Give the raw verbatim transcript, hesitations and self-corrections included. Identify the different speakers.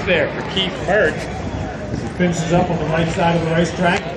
Speaker 1: there for Keith Hurt.
Speaker 2: He finishes up on the right side of the racetrack.